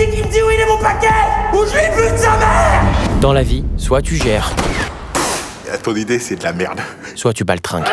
ici qui me dit où il est mon paquet, ou je lui bute sa mère. Dans la vie, soit tu gères, Ton idée, c'est de la merde. soit tu baltringues.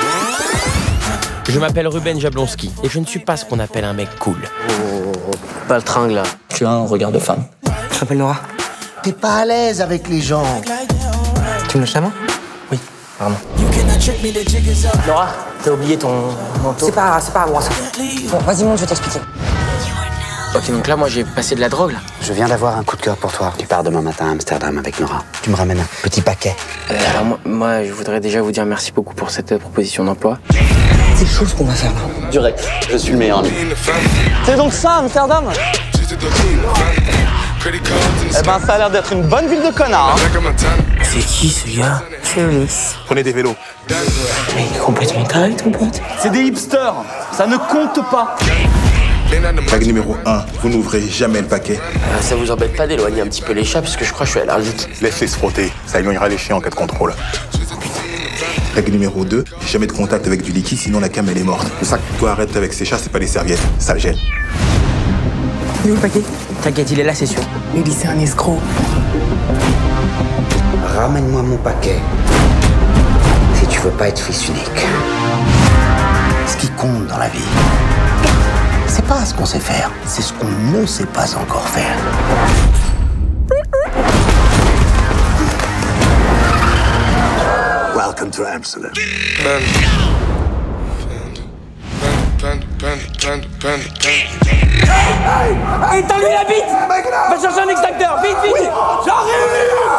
Je m'appelle Ruben Jablonski et je ne suis pas ce qu'on appelle un mec cool. Baltringue là. Tu as un regard de femme. Je m'appelle Nora. T'es pas à l'aise avec les gens. Tu me lâches la main? Oui, pardon. Nora, t'as oublié ton manteau. C'est pas à moi ça. Bon, vas-y monte, je vais t'expliquer. Ok, donc là, moi, j'ai passé de la drogue, là. Je viens d'avoir un coup de cœur pour toi. Tu pars demain matin à Amsterdam avec Nora. Tu me ramènes un petit paquet. Alors, moi, je voudrais déjà vous dire merci beaucoup pour cette proposition d'emploi. C'est chaud ce qu'on va faire là. Direct, je suis le meilleur. C'est donc ça, Amsterdam? Eh ben, ça a l'air d'être une bonne ville de connards. C'est qui, ce gars? C'est Ulysse. Prenez des vélos. Mais il est complètement taré, ton pote. C'est des hipsters. Ça ne compte pas. Règle numéro 1, vous n'ouvrez jamais le paquet. Ça vous embête pas d'éloigner un petit peu les chats, parce que je crois que je suis allergique. Laisse-les se frotter, ça éloignera les chiens en cas de contrôle. Règle numéro 2, jamais de contact avec du liquide, sinon la cam elle est morte. Le sac, toi arrête avec ces chats, c'est pas des serviettes, ça le gêne. Il est où le paquet? T'inquiète, il est là, c'est sûr. Ulysse, c'est un escroc. Ramène-moi mon paquet. Si tu veux pas être fils unique. Ce qui compte dans la vie, c'est pas ce qu'on sait faire, c'est ce qu'on ne sait pas encore faire. Welcome to Amsterdam. Éteins-lui la bite. Va chercher un extincteur, vite, vite. J'arrive.